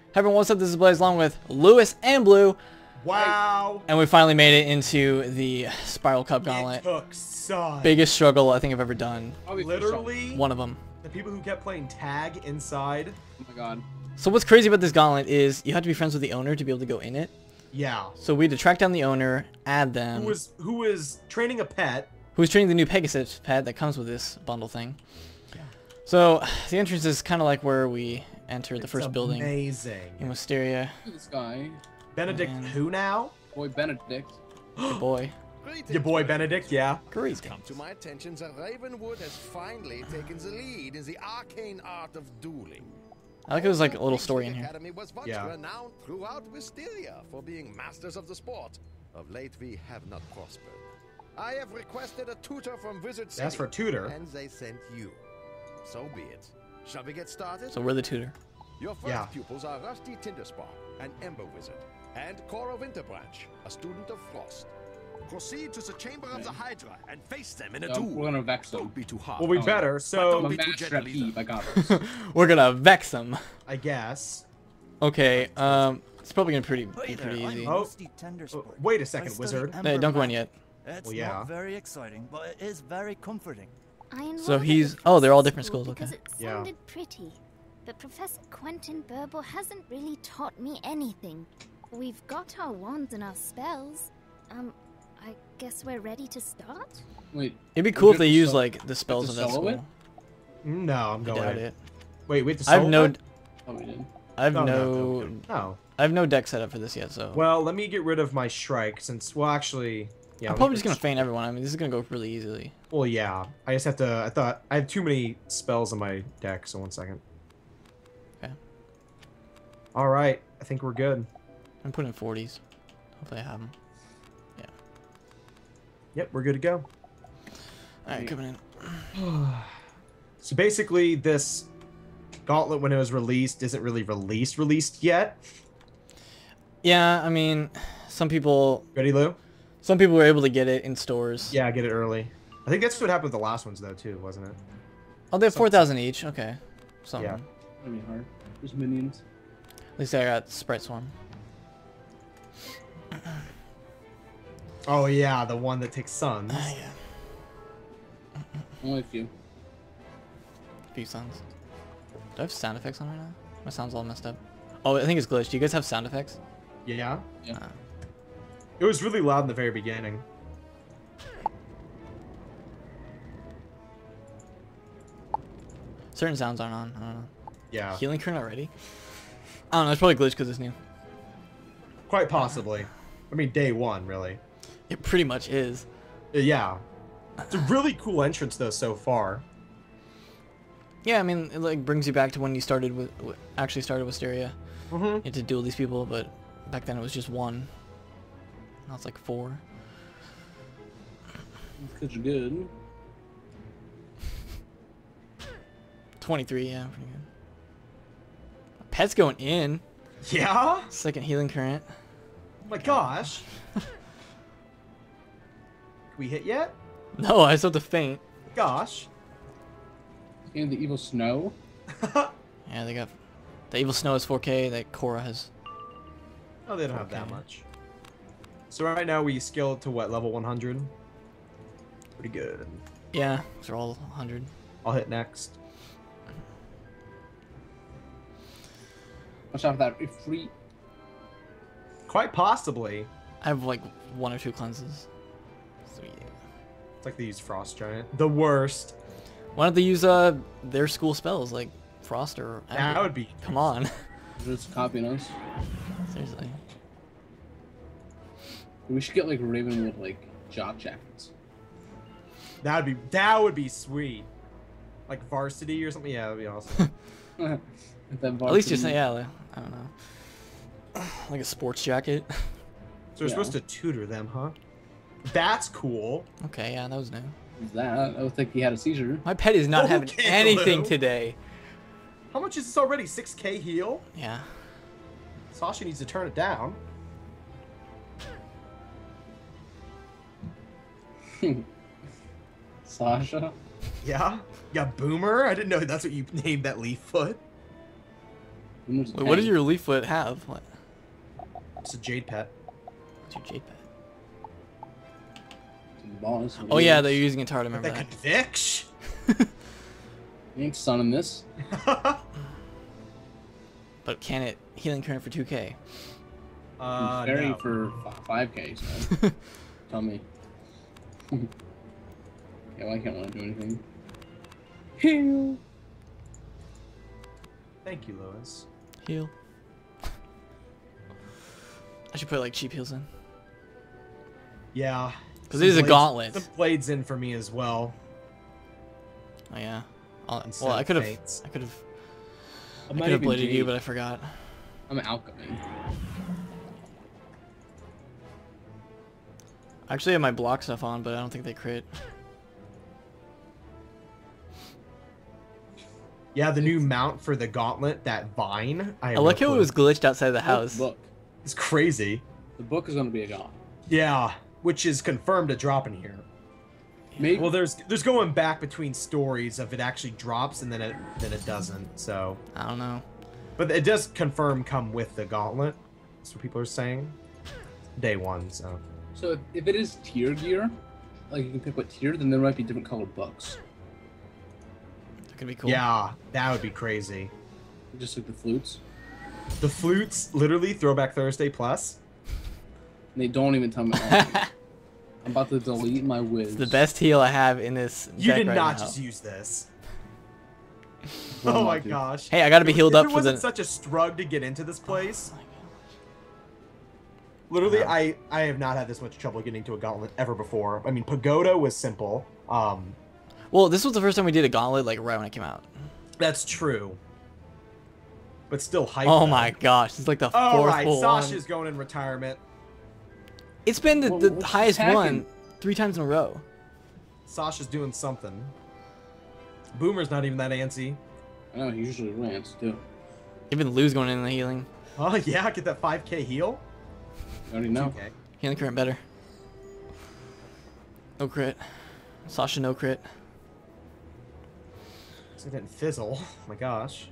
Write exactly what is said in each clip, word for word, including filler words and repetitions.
Hey everyone, what's up? This is Blaze along with Lewis and Blue. Wow. And we finally made it into the Spiral Cup Gauntlet. It took such. Biggest struggle I think I've ever done. Literally. One of them. The people who kept playing tag inside. Oh my god. So what's crazy about this gauntlet is you have to be friends with the owner to be able to go in it. Yeah. So we had to track down the owner, add them. Who was who was training a pet. Who was training the new Pegasus pet that comes with this bundle thing. Yeah. So the entrance is kind of like where we enter the It's first building. Amazing. In Wisteria. Look at this guy. Benedict Man. who now? Boy Benedict. Your boy. Your boy Benedict, yeah. Great. Come to my attention that Ravenwood has finally taken the lead in the arcane art of dueling. I like it was like a little story in The here. Academy was once Yeah. renowned throughout Wisteria for being masters of the sport. Of late, we have not prospered. I have requested a tutor from Wizard City. That's for tutor. And they sent you. So be it. Shall we get started? So we're the tutor. Your first Yeah. pupils are Rusty Tinderspark, an Ember Wizard, and Cora Winterbranch, a student of Frost. Proceed to the Chamber of the Hydra and face them in a So duel. we're gonna vex Don't them. be too hard. Well, we Oh, better. I'm So a be too master at gentle, Eve. I got this. We're gonna vex them. I guess. Okay, um, it's probably gonna pretty, be Hey there, pretty I'm easy. Oh. Rusty Tendersport. Uh, wait a I second, study wizard. Ember Hey, don't go in magic. yet. It's Well, yeah. not very exciting, but it is very comforting. I enrolled So at the he's- oh, they're all different school schools, Because okay. it Yeah. sounded pretty. But Professor Quentin Burble hasn't really taught me anything. We've got our wands and our spells. Um, I guess we're ready to start? Wait. It'd be cool if Did they you use sol- like the spells of to that solo school. it? No, I'm I going. doubt it. Wait, wait. The I have solo no, deck? Oh, we did. I have No, no, no, no, no. No. I have no deck set up for this yet. So Well, let me get rid of my Shrike since. Well, actually, yeah. I'm let me probably put just gonna Sh- feint everyone. I mean, this is gonna go really easily. Well, yeah. I just have to. I thought I have too many spells in my deck. So one second. Okay. All right. I think we're good. I'm putting forties. Hopefully I have them. Yeah. Yep, we're good to go. All right, coming in. So basically, this gauntlet, when it was released, isn't really released released yet. Yeah, I mean, some people, Ready, Lou? some people were able to get it in stores. Yeah, get it early. I think that's what happened with the last ones, though, too, wasn't it? Oh, they have four thousand each. Okay. Something. Yeah. That'd be hard. There's minions. At least I got Sprite Swarm. Oh yeah, the one that takes suns. Ah, yeah. Only a few. Few sounds. Do I have sound effects on right now? My sound's all messed up. Oh, I think it's glitched. Do you guys have sound effects? Yeah. Yeah. Ah. It was really loud in the very beginning. Certain sounds aren't on. I don't know. Yeah. Healing current already? I don't know. It's probably glitched because it's new. Quite possibly. I mean, day one, really. It pretty much is. Uh, Yeah. It's a really cool entrance, though, so far. Yeah, I mean, it like brings you back to when you started with, w- actually started Wisteria. Mm-hmm. You had to duel these people, but back then it was just one. Now it's like four. Because you're good. twenty-three, yeah, pretty good. Pet's going in. Yeah? Second healing current. Oh my gosh. Can we hit yet? No, I still have to faint. Gosh. And the evil snow. Yeah, they got the evil snow is four K. That Cora has. Oh, they don't have that Okay. much. So right now we scaled to what, level one hundred? Pretty good. Yeah, they're all one hundred. I'll hit next. Watch out for that free. Quite possibly. I have like one or two cleanses. So yeah. It's like they use Frost Giant. The worst. Why don't they use uh their school spells like Frost or That Ember? would be. Come on. Just copying us. Seriously. We should get like Ravenwood like jock jackets. That would be. That would be sweet. Like varsity or something. Yeah, that'd be awesome. At least just say yeah. Like, I don't know. Like a sports jacket. So we're Yeah. supposed to tutor them, huh? That's cool. Okay, yeah, that was new. What's that? I would think he had a seizure. My pet is not having Okay, anything Lou. today. How much is this already? six K heal? Yeah. Sasha needs to turn it down. Sasha. Yeah? Yeah, Boomer? I didn't know that's what you named that leaf foot. Boomer's Wait, what does tank. your Leaflet have? What? It's a jade pet. What's your Jade Pet? Boss, Oh yeah, they're using guitar to remember That that. convicts. Ain't sunning this. But can it healing current for two K? uh, Fairy no. for five K. So tell me. Yeah, well, I can't want to do anything. Heal. Thank you, Lois. Heal. I should put like cheap heals in. Yeah. Because it is a Some blades- gauntlet. Some blades in for me as well. Oh yeah. I'll, Instead well, I of could have. fates. I could have. I'm I not could have even bladed you, Jade. but I forgot. I'm an outgoing. I actually have my block stuff on, but I don't think they crit. Yeah, the new mount for the gauntlet, that vine. I, have I no like how it clue. was glitched outside the Oh, house. Book. It's crazy. The book is going to be a god. Yeah, which is confirmed to drop in here. Maybe. Well, there's there's going back between stories of it actually drops and then it then it doesn't. So, I don't know. but it does confirm come with the gauntlet. That's what people are saying. Day one. So So if, if it is tier gear, like you can pick what tier, then there might be different colored books. That could be cool. yeah, that would be crazy. Just like the flutes. The flutes, literally Throwback Thursday plus. And they don't even tell me. anything. I'm about to delete my whiz. It's the best heal I have in this You deck did right not now. just use this. Will Oh not my do. gosh. Hey, I gotta be If- healed if up it for wasn't the. such a struggle to get into this place. Literally, Yeah. I I have not had this much trouble getting to a gauntlet ever before. I mean, Pagoda was simple. Um, Well, this was the first time we did a gauntlet, like right when it came out. that's true. But still hype. Oh though. my gosh, it's like the All fourth right, full Sasha's one. going in retirement. It's been the, Well, the what's highest hacking? one three times in a row. Sasha's doing something. Boomer's not even that antsy. I know, he usually rants too. Even Lou's going in the healing. Oh yeah, get that five K heal. I already know. Okay. Healing current better. No crit. Sasha no crit. So it didn't fizzle. Oh my gosh.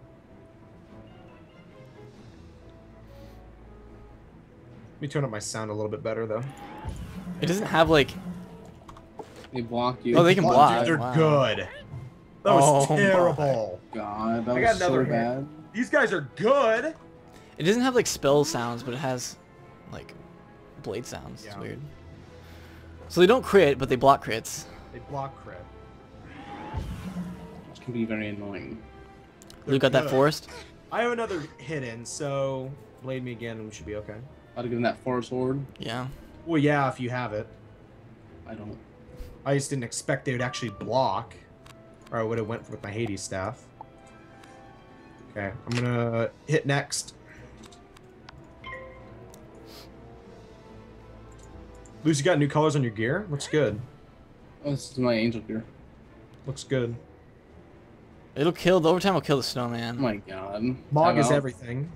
Let me turn up my sound a little bit better though. It doesn't have like. They block you. Oh, they can Oh, block. Dude, they're Wow. good. That was Oh my. terrible. God, that I was got so another hit. bad. These guys are good. It doesn't have like spell sounds, but it has like blade sounds. It's Yeah. weird. So they don't crit, but they block crits. They block crit. Which can be very annoying. Lou got that good. forest. I have another hit in, so blade me again and we should be okay. About to give him that forest sword. Yeah. Well, yeah, if you have it. I don't. I just didn't expect they would actually block, or I would have went with my Hades staff. Okay, I'm gonna hit next. Lucy, you got new colors on your gear? Looks good. Oh, this is my angel gear. Looks good. It'll kill. The overtime will kill the Oh snowman. my god. Mog Time is out. everything.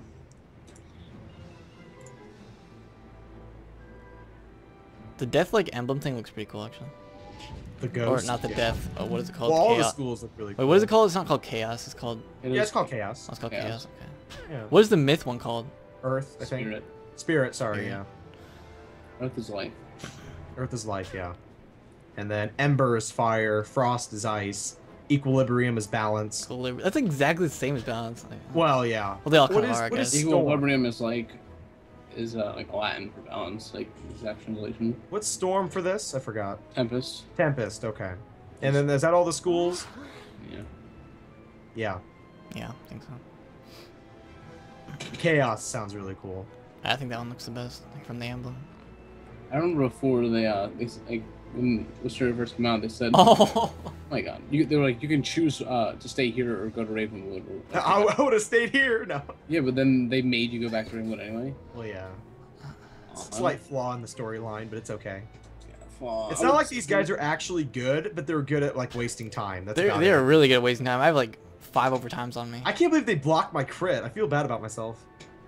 The death like emblem thing looks pretty cool actually. The Or ghost. not the yeah. death. Oh, what is it called? Well, all the Chaos. schools look really Wait, cool. what is it called? It's not called chaos. It's called. It Yeah, is it's called chaos. Oh, it's called Chaos. chaos. Okay. Yeah. What is the myth one called? Earth, I think. Spirit. Spirit, sorry, Yeah. yeah. Earth is life. Earth is life, yeah. And then Ember is fire, Frost is ice, Equilibrium is balance. Equilibri- That's exactly the same as balance. Like, Well, yeah. well, they all What kind of is- are, I what is guess. Storm. Equilibrium is like is uh, like Latin for balance, like exact translation. What's Storm for this? I forgot. Tempest. Tempest, okay. And then is that all the schools? Yeah. Yeah. Yeah, I think so. Chaos sounds really cool. I think that one looks the best, like from the emblem. I remember before they uh they s- like when Wisteria first came out, they said, Oh, "Oh my god!" You, they were like, "You can choose uh to stay here or go to Ravenwood." Or, I, I would have stayed here. No. yeah, but then they made you go back to Ravenwood anyway. Well, yeah. It's a Aw. slight flaw in the storyline, but it's okay. Yeah, fuck. It's I not would like these guys are actually good, but they're good at like wasting time. That's they're about they're it. really good at wasting time. I have like five overtimes on me. I can't believe they blocked my crit. I feel bad about myself.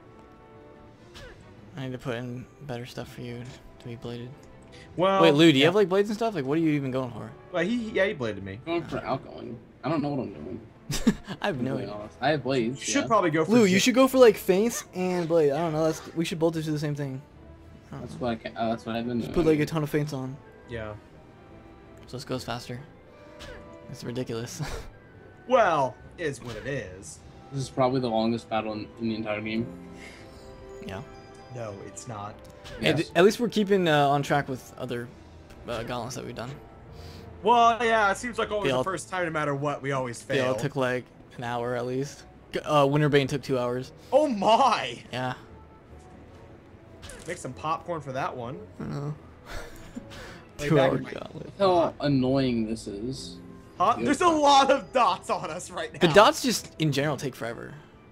I need to put in better stuff for you to be bladed. Well, Wait, Lou, do you yeah. have like blades and stuff? Like, what are you even going for? Well, he yeah he bladed me. going for outgoing. I don't know what I'm doing. I have no To be idea. honest. I have blades. You should yeah. probably go for. Lou, you Jin- should go for like feints and blade. I don't know. That's we should both just do the same thing. I don't That's know. what I can. Uh, that's what I've been doing. Just put like a ton of feints on, Yeah. so this goes faster. It's ridiculous. Well, is what it is. This is probably the longest battle in, in the entire game. Yeah. No, it's not. And Yes. at least we're keeping uh, on track with other uh, gauntlets that we've done. Well, yeah, it seems like always They all- the first time, no matter what, we always They all fail. took like an hour at least. G- Uh, Winterbane took two hours. Oh my! Yeah. Make some popcorn for that one. I don't know. Way Two back hour in my- gauntlet. How annoying this is. Huh? There's a lot of dots on us right now. The dots just in general take forever.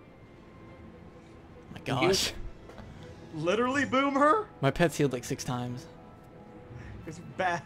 My Here's- gosh. Literally boom her? My pet's healed like six times. It's bad.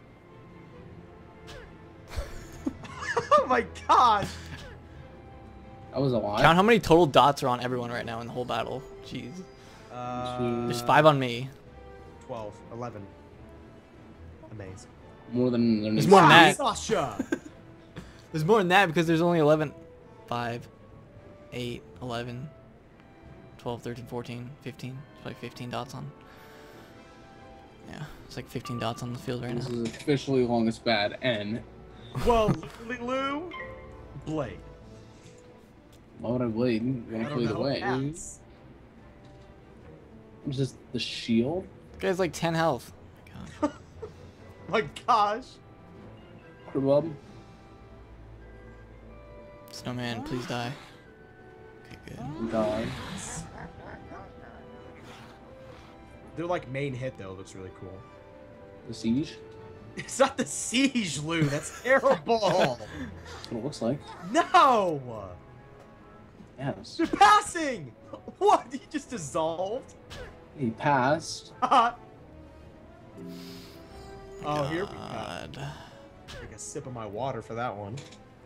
Oh my gosh! That was a lot. Count how many total dots are on everyone right now in the whole battle. Jeez. Uh, There's five on me. twelve, eleven. Amazing. More than There's more than that. Sasha! There's more than that because there's only eleven. five, eight, eleven, twelve, thirteen, fourteen, fifteen. It's like fifteen dots on. Yeah, it's like fifteen dots on the field right This now. is officially longest bad N. Well, Lulu, Blade. Why would I blade? You I wanna don't play the know. way? Cats. It's just the shield. This guy's like ten health. Oh my gosh. My gosh. Cribub. Snowman, please die. Okay, good. God. Their like main hit though looks really cool. The siege. It's not the siege, Lou. That's terrible. That's what it looks like. No. Yes. They're passing. What? He just dissolved. He passed. oh, here we go. God. Take a sip of my water for that one.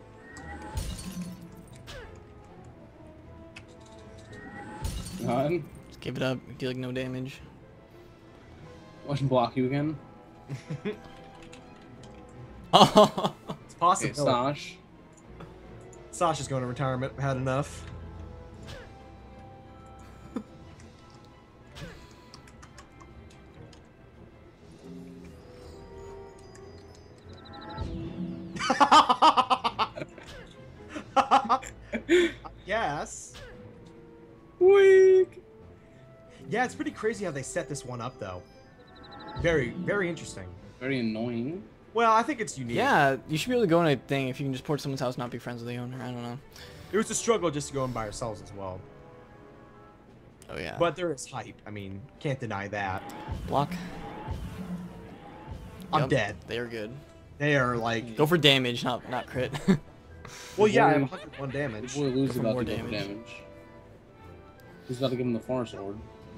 God. Just give it up. Deal like no damage. Watch him block you again. Oh. It's Okay, possible. Sash. Sasha's going to retirement. Had enough. Yes. Weak. Yeah, it's pretty crazy how they set this one up, though. Very, very interesting. Very annoying. Well, I think it's unique. Yeah, you should be able to go in a thing if you can just port someone's house, not be friends with the owner. I don't know. It was a struggle just to go in by ourselves as well. Oh yeah. But there is hype. I mean, can't deny that. Block. I'm Yep, dead. They are good. They are like. Go for damage, not not crit. Well, yeah, I have Boy- one hundred one damage. Boy, Lou's Go for about more to go for damage. damage. He's about to give him the far sword.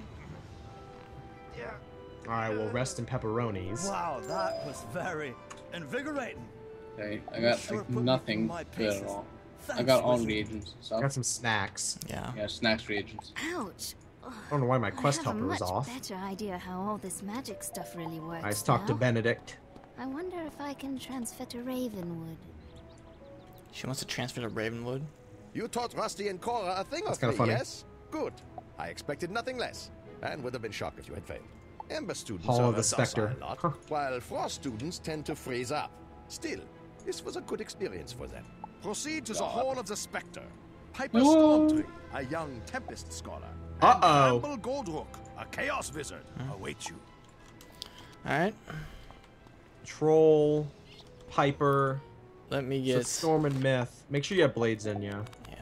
All right, well, rest in pepperonis. Wow, that was very invigorating. Okay, I got Sure like put me nothing through my good at paces. all. I Thanks, got all wizard. reagents and I stuff. got some snacks. Yeah. Yeah, snacks reagents. Ouch. Ugh, I don't know why my quest I have a helper was much off. better idea how all this magic stuff really works. Nice talk to now. Benedict. I wonder if I can transfer to Ravenwood. She wants to transfer to Ravenwood. You taught Rusty and Cora a thing That's or kinda three, funny. yes? Good. I expected nothing less, and would have been shocked if you had failed. Ember students Hall are of the a docile Spectre. lot, Huh. while Frost students tend to freeze up. Still, this was a good experience for them. Proceed to the Hall of the Spectre. Piper Whoa. Stormtree, a young Tempest scholar. and Uh-oh. Bramble Goldrook, a Chaos wizard, await you. All right. Troll, Piper, Let me so get. Storm and Myth. Make sure you have blades in you. Yeah.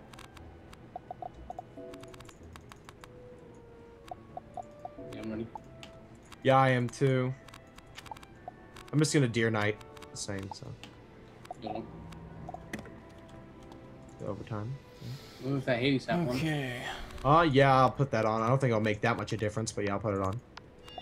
Yeah, I'm ready. Yeah, I am too. I'm just gonna Deer Knight the same, so Don't. the overtime. What if that Hades hat one? Okay. Uh, yeah, I'll put that on. I don't think it'll make that much a difference, but yeah, I'll put it on.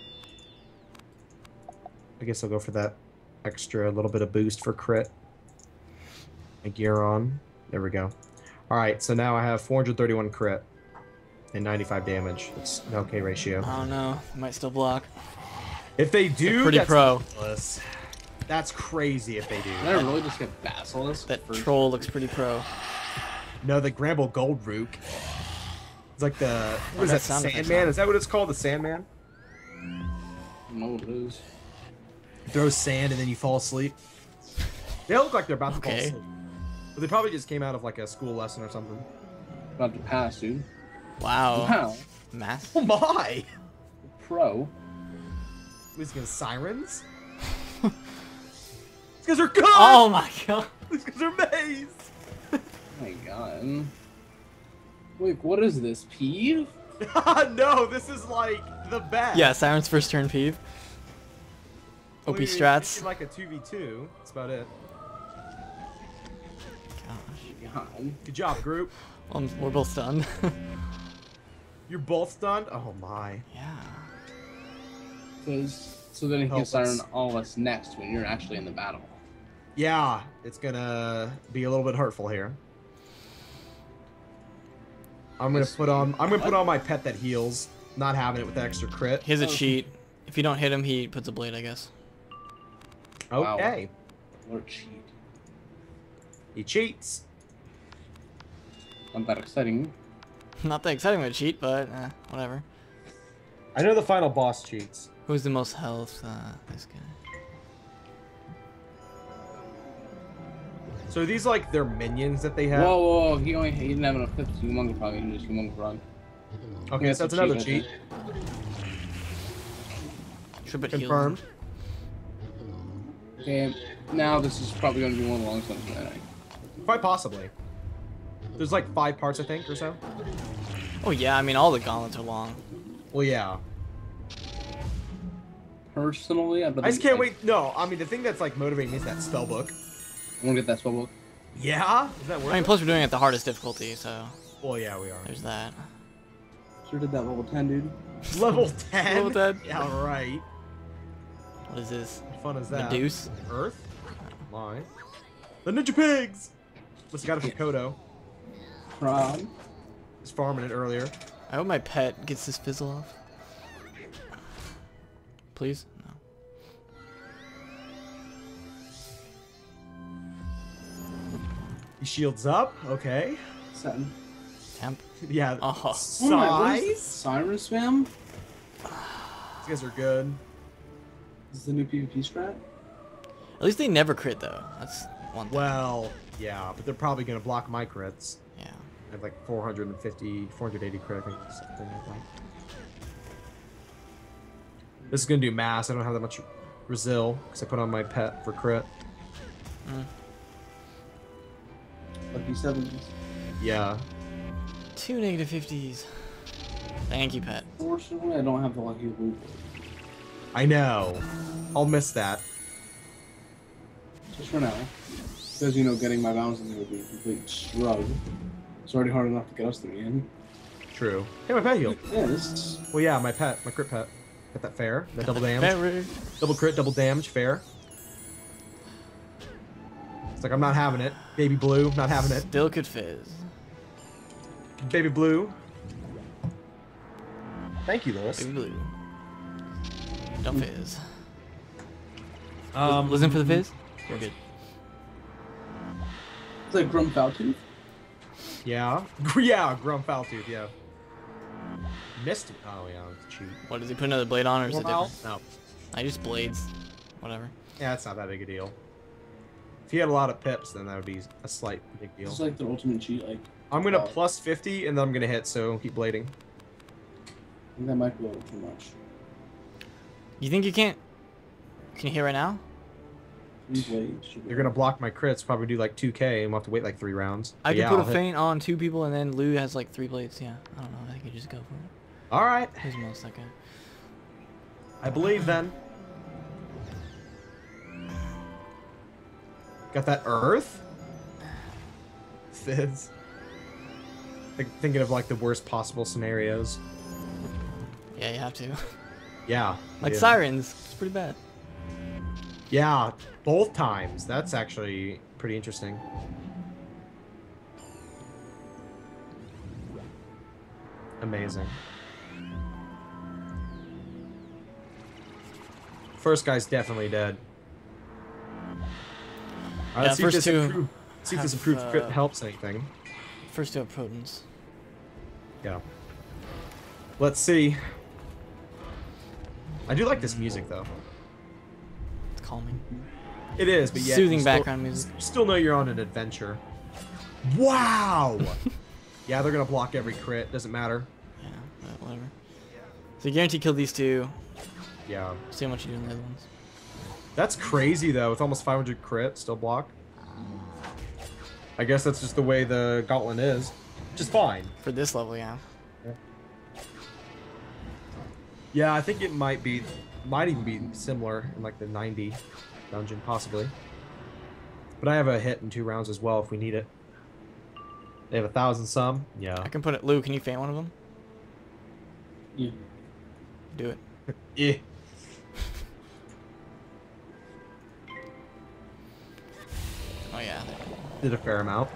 I guess I'll go for that extra little bit of boost for crit. A gear on. There we go. Alright, so now I have four hundred thirty-one crit and ninety-five damage. It's an okay ratio. I don't know. Might still block. If they do, pretty that's pro. ridiculous. That's crazy if they do. Did I really just get Basilisk? That first? troll looks pretty pro. No, the Gramble Gold Rook. It's like the what is that that? sound effect Sandman? sound? Is that what it's called? The Sandman? I don't know what it is. You throw sand and then you fall asleep. They look like they're about to Okay. fall asleep. But they probably just came out of like a school lesson or something. About to pass, dude. Wow. Wow. Mass. Oh my! Pro. These guys sirens? These guys are good! Oh my god. These guys are amazing! Oh my god. Wait, what is this? Peeve? No, this is like the best. Yeah, Siren's first turn peeve. O P strats. Like a two v two. That's about it. Gosh. God. Good job, group. Um, we're both stunned. You're both stunned? Oh my. Yeah. Because so then he Help can siren us. all of us next when you're actually in the battle. Yeah, it's gonna be a little bit hurtful here. I'm gonna put on I'm gonna put on my pet that heals. Not having it with the extra crit. He has a Oh. cheat. If you don't hit him, he puts a blade, I guess. Wow. Okay. What a cheat. He cheats. Not that exciting. Not that exciting of a cheat, but eh, whatever. I know the final boss cheats. Who's the most health? Uh, this guy. So are these like their minions that they have? Whoa, whoa, whoa, he only he didn't have enough clips. Humongous Frog, he just Humongous Frog. Okay, Yeah, so it's that's a another cheat, cheat. I Should put heal. Confirmed. Okay, now this is probably going to be one of the longest ones of the night. Quite possibly. There's like five parts, I think, or so. Oh yeah, I mean all the gauntlets are long. Well, yeah. Personally, I'd I just can't wait. No, I mean the thing that's like motivating me is that spell book. I want to get that spell book. Yeah. Is that worth I mean, it? plus we're doing it at the hardest difficulty, so Well, yeah, we are. there's that. Sure did that level ten, dude. Level ten. Level ten. Yeah, right. What is this? What fun is that? Medusa? Earth. My. The Ninja Pigs. Let's got it from Kodo. Frog. Was farming it earlier. I hope my pet gets this fizzle off. Please? No. He shields up. Okay. Seven. Temp. Yeah. Oh. Oh my, what is this? Size. Siren spam? These guys are good. This is the new PvP strat? At least they never crit though. That's one thing. Well, yeah, but they're probably gonna block my crits. Yeah. I have like four hundred fifty, four hundred eighty crit, I think, something like that. This is gonna do mass. I don't have that much Brazil because I put on my pet for crit. Mm. Lucky sevens. Yeah. Two negative fifties. Thank you, pet. Fortunately, I don't have the lucky loop. I know. I'll miss that. Just for now. Because, you know, getting my bounces would be a complete shrug. It's already hard enough to get us to the end. True. Hey, my pet healed. Yeah, this is... Well, yeah, my pet, my crit pet. Got that fair. That double damage. Very- Double crit, double damage, fair. It's like I'm not having it. Baby blue, not having it. Still could fizz. Baby blue. Thank you, Lewis. Baby blue. Don't fizz. Um, Listen for the fizz? We're good. It's like Grum Faltooth. Yeah. Yeah, Grum Faltooth, yeah. Missed it. Oh, yeah, it's cheap. What, does he put another blade on or is it different? No. I just blades. Whatever. Yeah, it's not that big a deal. If he had a lot of pips, then that would be a slight big deal. It's like the ultimate cheat. Like, I'm gonna Oh. plus fifty, and then I'm gonna hit, so keep blading. I think that might be a little too much. You think you can't? Can you hear right now? Three blades should be- You're gonna block my crits, probably do like two K, and we'll have to wait like three rounds. I But could yeah, put I'll a hit. feint on two people and then Lou has like three blades. Yeah. I don't know. I think you just go for it. Alright, Who's most that guy? I believe then. Got that Earth? Fizz. Think, thinking of like the worst possible scenarios. Yeah, you have to. Yeah. Like yeah. sirens. It's pretty bad. Yeah, both times. That's actually pretty interesting. Amazing. First guy's definitely dead. All right, Yeah, let's see if first this two improved, see if this have, improved crit uh, helps anything. First two have protons. Yeah. Let's see. I do like this music though. It's calming. It is, but yet Soothing you still- background music. You still know you're on an adventure. Wow. Yeah, they're gonna block every crit. Doesn't matter. Yeah, but whatever. So you guarantee kill these two. Yeah. See how much you do in the other ones. That's crazy though. With almost five hundred crit, still block. I guess that's just the way the gauntlet is. Which is fine. For this level, yeah. Yeah, I think it might be, might even be similar in like the ninety dungeon, possibly. But I have a hit in two rounds as well if we need it. They have a thousand some. Yeah. I can put it. Lou, can you faint one of them? Yeah. Do it. Yeah. Oh yeah. Did a fair amount.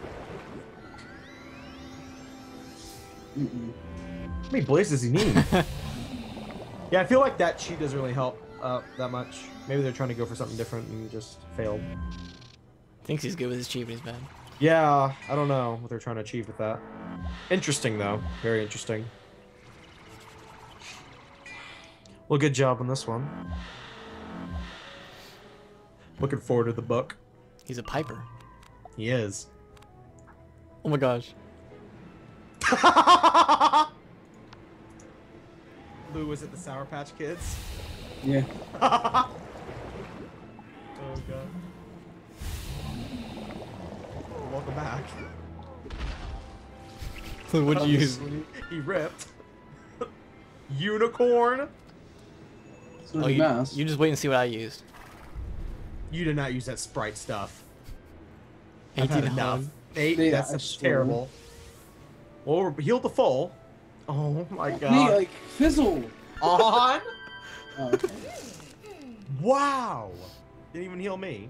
Mm-mm. How many blazes does he need? Yeah, I feel like that cheat doesn't really help uh, that much. Maybe they're trying to go for something different and just failed. Thinks he's good with his cheat, but he's bad. Yeah, I don't know what they're trying to achieve with that. Interesting, though. Very interesting. Well, good job on this one. Looking forward to the book. He's a piper. He is. Oh my gosh. Lou, was it the Sour Patch Kids? Yeah. Oh, God. Welcome back. So what'd you use? He ripped. Unicorn? It's not Oh, a you, mask. you just wait and see what I used. You did not use that Sprite stuff. I've eighteen had enough. hug. Eight? Yeah, that's I that's swear. terrible. Well, we're healed to full. Oh my Me, god. like, fizzle. On? Oh, okay. Wow. Didn't even heal me.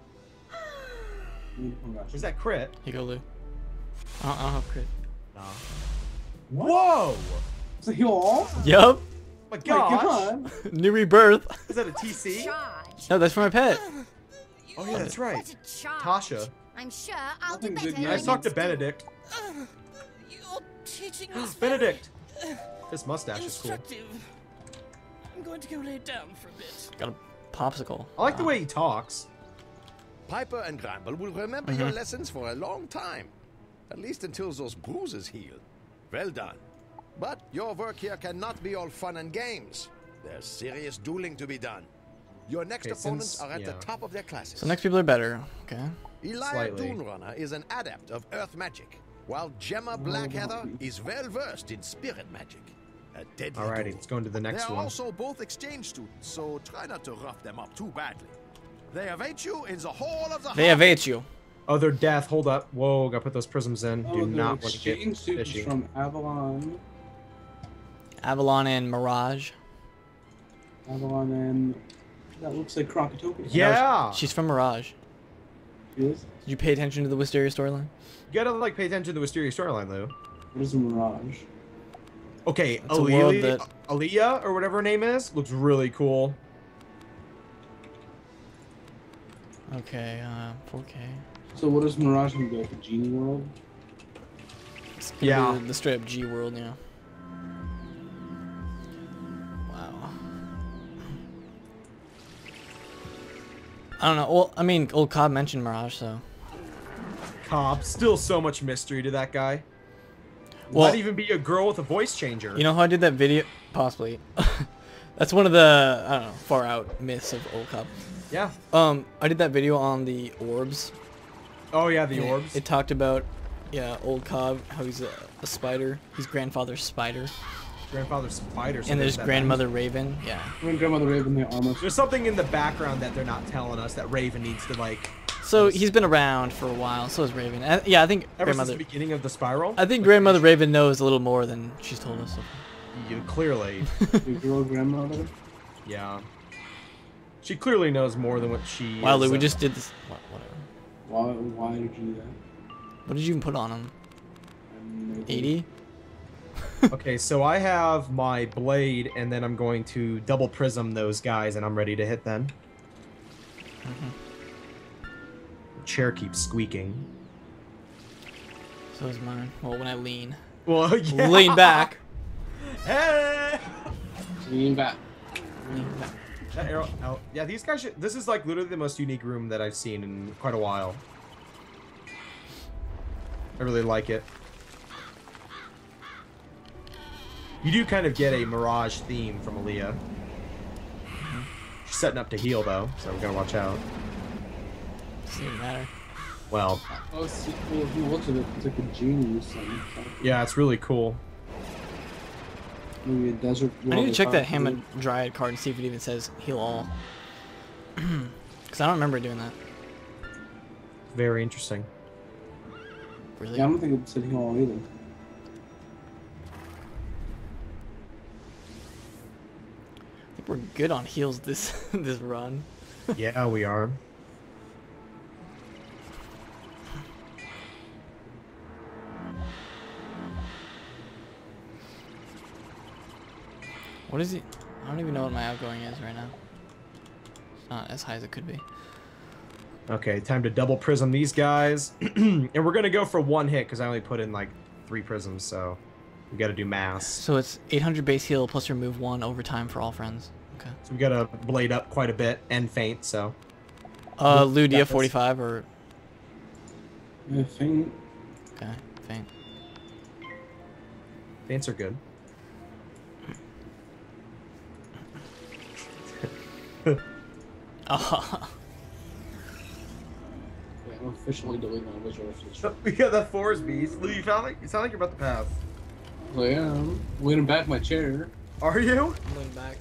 Oh, gosh. Was that crit? Here you go, Lou. I don't, I don't have crit. Nah. What? Whoa! Is it heal all? Yup. My My gosh. God. New rebirth. Is that a T C? Charge. No, that's for my pet. Oh yeah, that's right. What a charge. Tasha. I'm sure I'll do Nothing good better. news. I talked to Benedict. You're teaching us Benedict! This mustache is cool. instructive. I'm going to go lay down for a bit. Got a popsicle. I like the Wow. way he talks. Piper and Gramble will remember your lessons for a long time. At least until those bruises heal. Well done. But your work here cannot be all fun and games. There's serious dueling to be done. Your next Okay, opponents since- are at the yeah. top of their classes. So next people are better. Okay. Elia Slightly. Doonrunner is an adept of earth magic, while Gemma Blackheather is well versed in spirit magic. A deadly Alrighty, duo. let's go into the next They're one. also both exchange students, so try not to rough them up too badly. They await you in the hall of the They Harp. evade you. Oh, they're death. Hold up. Whoa, gotta put those prisms in. Oh, Do the not want to get exchange students fishy. from Avalon. Avalon and Mirage. Avalon and that looks like Crocotopia. Yeah! She's from Mirage. She is? Did you pay attention to the Wisteria storyline? You gotta like pay attention to the Wisteria storyline, though. What is a Mirage? Okay, It's a world Aaliyah, that- Aaliyah, or whatever her name is, looks really cool. Okay, uh, four K. So what does Mirage gonna go for? Genie World? It's gonna Yeah. be the, the straight up G world, yeah. Wow. I don't know. Well, I mean, old Cobb mentioned Mirage, so. Cobb, still so much mystery to that guy. Well- Might even be a girl with a voice changer. You know how I did that video? Possibly. That's one of the, I don't know, far out myths of old Cobb. Yeah. Um, I did that video on the orbs. Oh yeah, the and it- orbs. It, talked about, yeah, old Cobb, how he's a, a spider. He's grandfather's spider. Grandfather spider. so And there's that grandmother Raven. Yeah. When Grandmother Raven, they almost. There's something in the background that they're not telling us that Raven needs to like. So he's been around for a while. So is Raven. Uh, yeah, I think Ever grandmother. since the beginning of the spiral. I think Like, grandmother Raven knows a little more than she's told us. So. You clearly. Your girl grandmother. Yeah. She clearly knows more than what she. Wow, is, Lou, we uh, just did this. What, whatever. Why? Why did you do that? What did you even put on him? I'm eighty? Okay, so I have my blade, and then I'm going to double prism those guys, and I'm ready to hit them. chair keeps squeaking. So is mine. Well, when I lean. Well, yeah. Lean back. Hey! Lean back. Lean back. That arrow, oh, yeah, these guys should, this is like literally the most unique room that I've seen in quite a while. I really like it. You do kind of get a Mirage theme from Aaliyah. She's setting up to heal though, so we gotta watch out. Doesn't even matter. Well, Oh, see, well, if you look at it, it's like a genie or something. yeah, it's really cool. Maybe a desert. I need to check that hammer. Hammer Dryad card and see if it even says heal all. Because I don't remember doing that. Very interesting. Really? Yeah, I don't think it said heal all either. I think we're good on heals this this run. Yeah, we are. What is it? I don't even know what my outgoing is right now. It's not as high as it could be. Okay, time to double prism these guys. And we're gonna go for one hit because I only put in like three prisms, so we gotta do mass. So it's eight hundred base heal plus remove one overtime for all friends. Okay. So we gotta blade up quite a bit and faint, so. Uh, Lou, do you Yeah, have forty-five or? Yeah, faint. Okay, faint. Faints are good. Oh. Yeah, I'm officially deleting my visual for this. We got that forest beast. Lou, you sound like you sound like you're about to pass. So yeah, I'm leaning back my chair. Are you? I'm leaning back.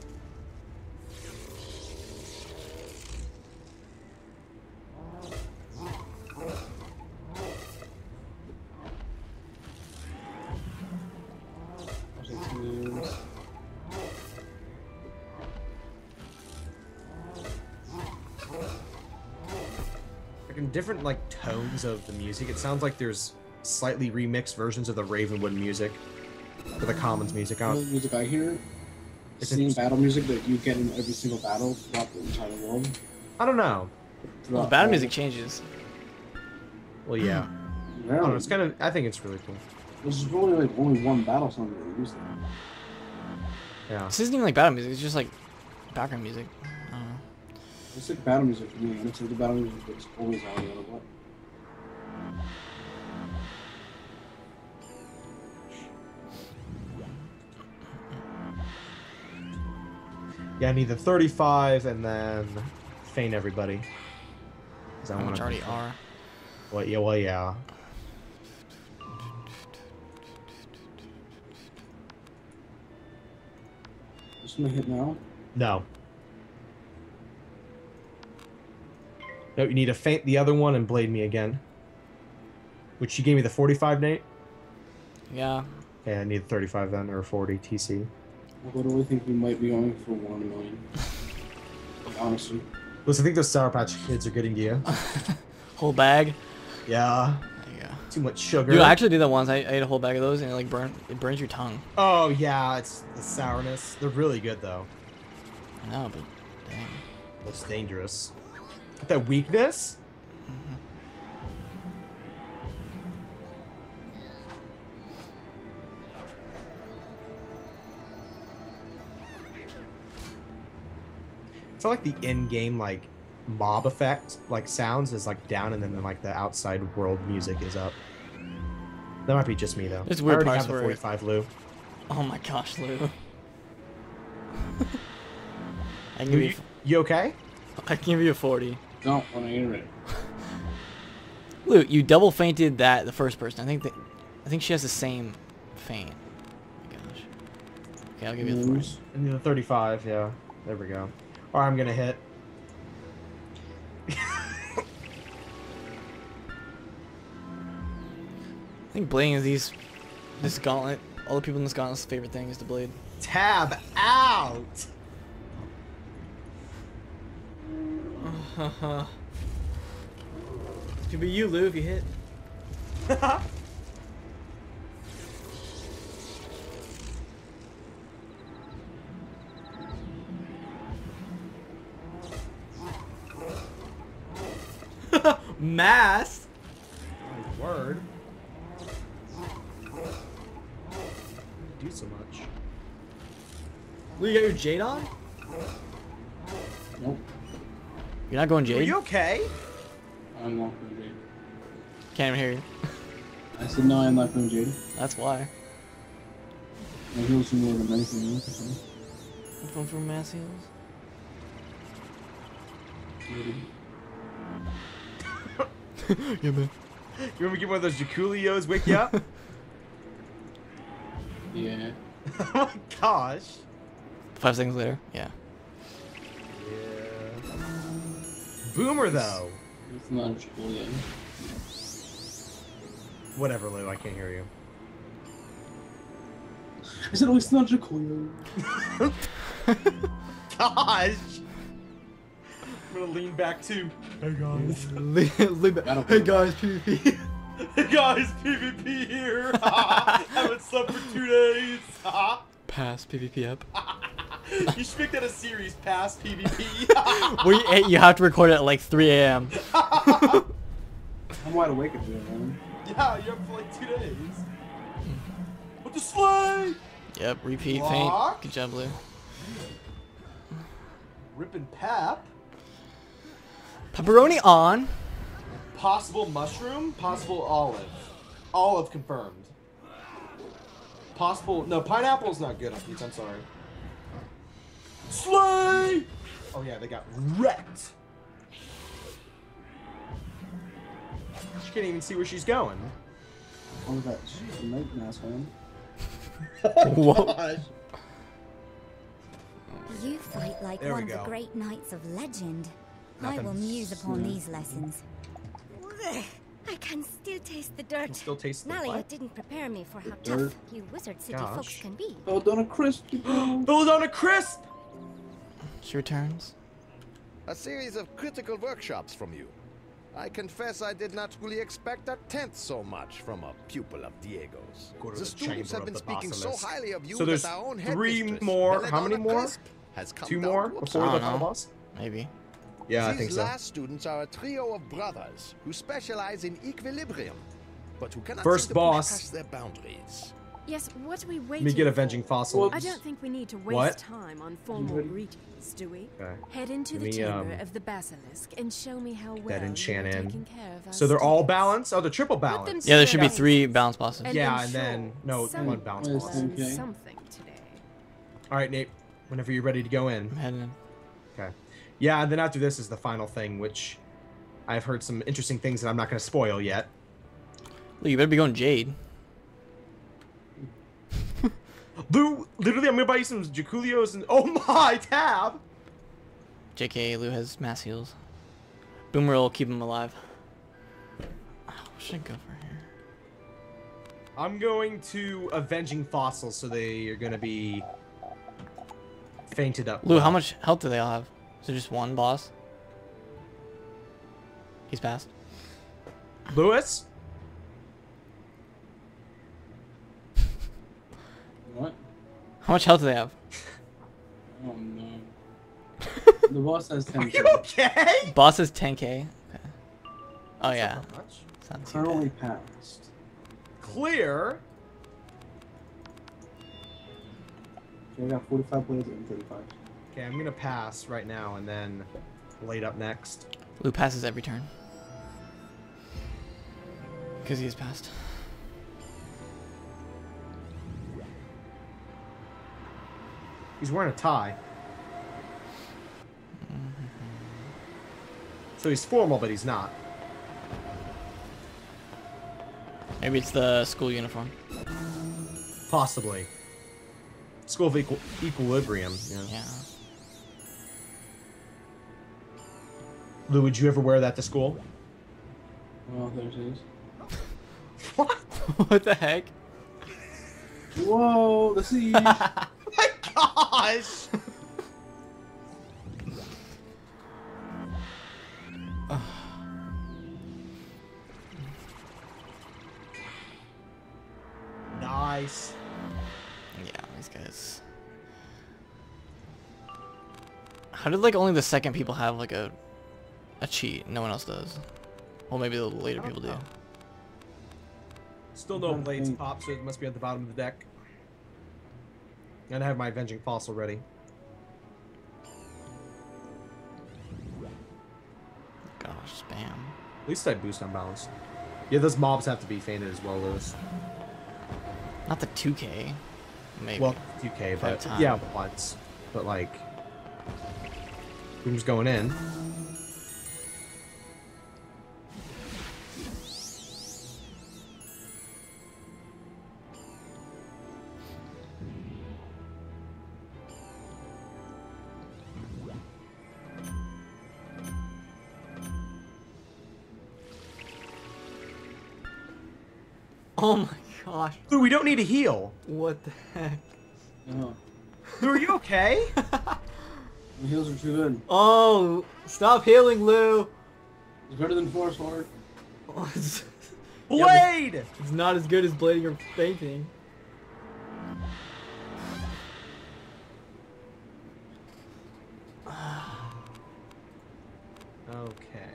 Like in different like tones of the music. It sounds like there's slightly remixed versions of the Ravenwood music for the Commons music. You know On the music I hear? It's Same interesting. battle music that you get in every single battle throughout the entire world. I don't know. Well, Throughout battle all- music changes. Well, yeah. I don't know. It's kind of. I think it's really cool. There's really like only one battle song that they use there. Yeah. This isn't even like battle music. It's just like background music. I don't know. It's like battle music for me, and it's like the battle music that's always on no matter what. Yeah, I need the thirty-five and then faint everybody. 'Cause I How wanna- much already are? Well, yeah. Well, yeah. Just gonna hit now. No. No, you need to faint the other one and blade me again. Which you gave me the forty-five, Nate? Yeah. Yeah, I need thirty-five then, or forty T C. I literally think we might be going for one million. Like, honestly. Listen, I think those Sour Patch Kids are getting to you. Whole bag. Yeah. There you go. Too much sugar. Dude, I actually did that once. I, I ate a whole bag of those and it like burn it burns your tongue. Oh, yeah, it's the sourness. They're really good, though. I know, but dang. That's dangerous. But that weakness? It's not like the in-game, like, mob effect, like, sounds is, like, down, and then, like, the outside world music is up. That might be just me, though. There's weird I already parts have the where- forty-five, Lou. Oh my gosh, Lou. I can Lou, give you, you, you okay? I can give you a forty. No, when I hear it. Lou, you double fainted that the first person. I think that I think she has the same feint. Oh my gosh. Okay, I'll give you the forty. Lose. And the thirty-five, yeah. There we go. Or I'm gonna hit. I think blading is these this gauntlet. All the people in this gauntlet's favorite thing is to blade. Tab out! Could be you, Lou, if you hit. Mass. My word. Do so much. Lou, you got your Jade on? Nope. You're not going Are Jade? you okay? I'm not going Jade. Can't even hear you. I said no, I'm not going Jade. That's why. My heels are more than anything else. I'm going for mass heals. Yeah, man. You remember getting one of those Jaculios wake you up? Yeah. Oh my gosh. Five seconds later. Yeah. Yeah. Boomer though. It's not cool yet. Whatever, Lou. I can't hear you. I said, oh, it's not Jacoyo. Gosh. I'm gonna lean back too. Hey guys. Hey guys, PvP. Hey guys, PvP here. Haven't slept for two days. Pass PvP up. You should make that a series. Past PvP. we you have to record it at like three A M I'm wide awake at three A M Yeah, you're up for like two days. With the sleigh. Yep. Repeat. Block. Faint. Good job, Blue. Rippin' pap. Pepperoni on. Possible mushroom. Possible olive. Olive confirmed. Possible. No, pineapple's not good on pizza. I'm sorry. Slay! Oh yeah, they got wrecked. She can't even see where she's going. Oh, that night mask on. Whoa. Gosh. You fight like There one we of the go. great knights of legend. I Nothing. will muse upon these lessons. I can still taste the Can dirt. still taste the Nalia what? didn't prepare me for how Dirt. tough you Wizard City folks Gosh. can be. Oh, Donna Crispy, bro. Build on a crisp. She returns. A series of critical workshops from you. I confess I did not really expect a tenth so much from a pupil of Diego's. Go to The the students chamber have of been the speaking so basilisk. highly of you So there's that our own three headmistress, more- how many Belladonna more? Crisp, has come Two down more to before I the don't final know. boss? Maybe. Yeah, I These think so. last students are a trio of brothers who specialize in equilibrium, but who cannot First seem to boss. push past their boundaries. Yes, what are we Let waiting me get for? Avenging Fossil. I don't think we need to waste What? time on formal Ready? greetings, do we? Okay. Head into Give the me, chamber um, of the basilisk and show me how well That you enchant are in. taking care of our So they're all students. balanced? Oh, they're triple Put them balanced. Yeah, there should be straight three balance bosses. and Yeah, ensure and then- no, some one balance learn boss. Okay. something today. Alright, Nate. Whenever you're ready to go in. I'm heading in. Okay. Yeah, and then after this is the final thing, which I've heard some interesting things that I'm not going to spoil yet. Lou, you better be going Jade. Lou, literally, I'm going to buy you some Jaculios and... Oh my, tab! J K, Lou has mass heals. Boomer will keep him alive. Oh, what should I go for here? I'm going to Avenging Fossils, so they are going to be fainted up. Lou, how much health do they all have? Is it just one boss? He's passed. Lewis? What? How much health do they have? Oh no. The boss has ten. Are you okay? Boss is ten K. Okay. Oh yeah. Not much. It's not too Currently bad. passed. Clear. Okay, I got forty-five blades and thirty-five. Okay, I'm going to pass right now and then Blade up next. Lou passes every turn. Because he is passed. He's wearing a tie. So he's formal, but he's not. Maybe it's the school uniform. Possibly. School of Equal Equilibrium. Yeah. Yeah. Lou, would you ever wear that to school? Oh, there it is. What? What the heck? Whoa, the siege! My gosh! Nice. Yeah, these guys. How did like only the second people have like a a cheat? No one else does. Well, maybe the later people do. Still no blades pop, so it must be at the bottom of the deck. And I have my Avenging Fossil ready. Gosh, spam. At least I boost unbalanced. Yeah, those mobs have to be fainted as well, Lewis. Not the two K. Maybe. Well, two K, If I have but time. yeah, once. But like, Boom's going in. Oh my gosh. Dude, we don't need a heal. What the heck? Oh, Dude, are you okay? the heals are too good. Oh, stop healing, Lou. It's better than Force Lord. Oh, it's, Blade! it's not as good as blading or fainting. Okay.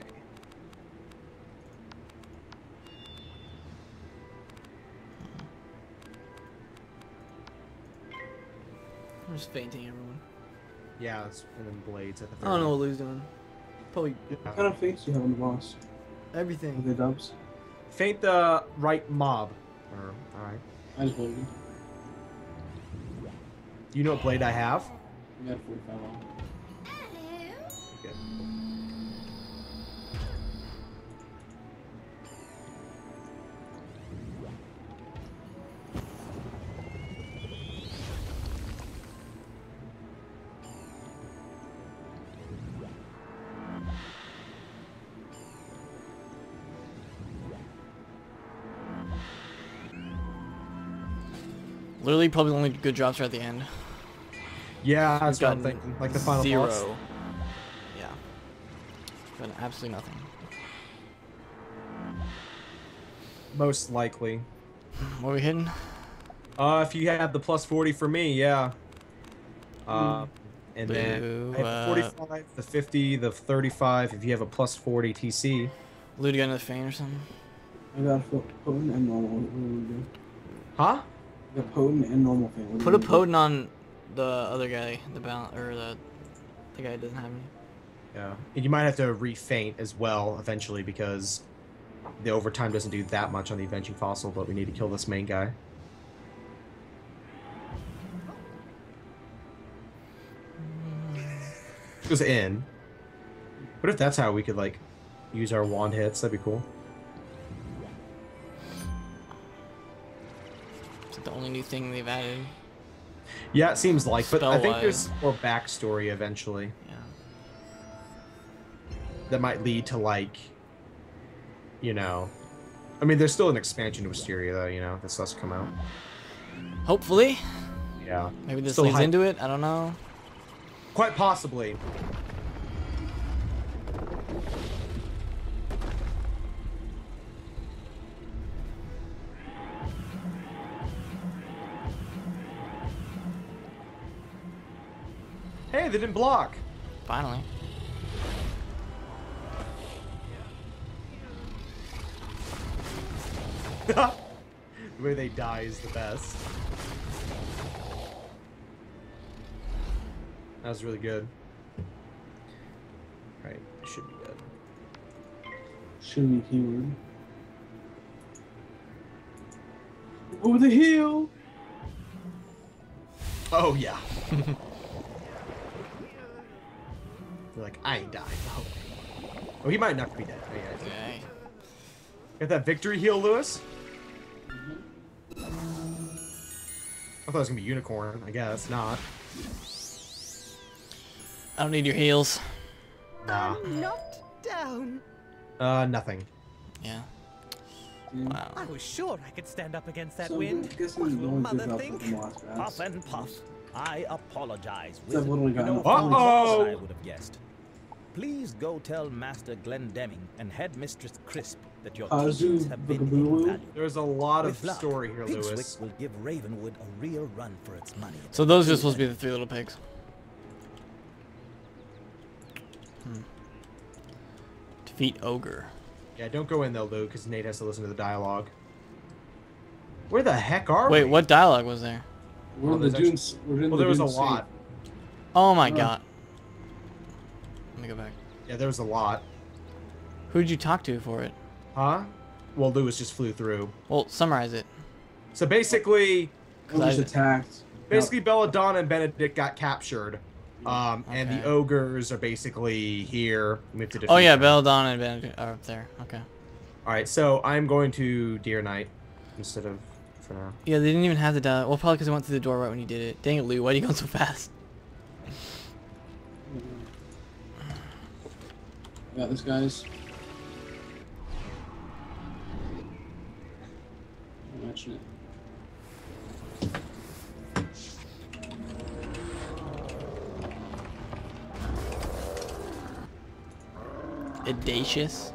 I'm just fainting everyone. Yeah, it's, and then blades at the I don't know what Lou's doing. Probably What kind of face do you have on the boss? Are everything. they dubs? Faint the right mob. Or, alright. I just believe you. Do you know what blade I have? You got forty-five on. Good. Literally, probably the only good drops are at the end. Yeah, that's what I'm Gotten thinking. Like the final zero. boss. Yeah. Got absolutely nothing. Most likely. What are we hitting? Uh, if you had the plus forty for me, yeah. Uh, and then Boo, I have uh, the forty-five, the fifty, the thirty-five. If you have a plus forty T C. Lou, do you got another feint or something? I got a potent and normal. What do we do? Huh? I got potent and normal thing. What do Put a we do? potent on the other guy, the balance, or the the guy who doesn't have any. Yeah. And you might have to refaint as well eventually because the overtime doesn't do that much on the Avenging Fossil, but we need to kill this main guy. Goes in. What if that's how we could like use our wand hits? That'd be cool. It's the only new thing they've added. Yeah, it seems like, but I think Spell-wise. there's more backstory eventually Yeah. that might lead to like, you know, I mean, there's still an expansion to Wisteria though, you know, that's supposed to come out. Hopefully. Yeah. Maybe this Still leads hype. into it. I don't know. Quite possibly. Hey, they didn't block. Finally. The way they die is the best. That was really good. Right, should be good. Should be keyword. Over the hill. Oh yeah. They're like, I ain't died. Oh. oh, he might not be dead. Oh, yeah. Okay. Got that victory heal, Lewis? I thought it was gonna be unicorn. I guess not. I don't need your heals. Nah. Knocked down. Uh, nothing. Yeah. Yeah. Wow. I was sure I could stand up against that So, wind. I guess What we will don't mother give up think? with the lost Puff bass. and puff. I apologize, So I've wizard. literally You got know, no far Uh-oh. more than I would have guessed. Please go tell Master Glendemming and Headmistress Crisp that your Uh, teachings Zoo have been Bugaboo. invaluable. There's a lot of With luck, story here, Pigswick Lewis. will give Ravenwood a real run for its money. So those are supposed to be the three little pigs. Hmm. Defeat Ogre. Yeah, don't go in though, Lou, because Nate has to listen to the dialogue. Where the heck are Wait, we? what dialogue was there? We're in Oh, the there's dunes. We're in Well, the there was a Dune Sea. lot. Oh my Oh. god. Let me go back. Yeah, there was a lot. Who did you talk to for it? Huh? Well, Lewis just flew through. Well, summarize it. So basically, We was I- attacked. basically Belladonna and Benedict got captured. Um, and the Okay. ogres are basically here. We have to defeat Oh yeah, them. Belladonna and Benedict are up there. Okay. Alright, so I'm going to Deer Knight instead of for now. Yeah, they didn't even have the dialogue. Well, probably because I went through the door right when you did it. Dang it, Lou, why are you going so fast? Yeah, this guy's. Imagine it. Audacious.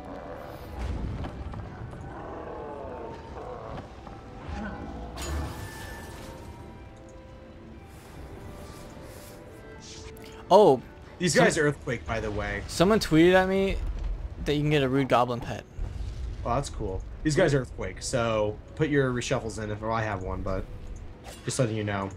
Oh, These some- guys are Earthquake, by the way. someone tweeted at me that you can get a rude goblin pet. Well, that's cool. These guys are Earthquake, so put your reshuffles in if well, I have one, but just letting you know.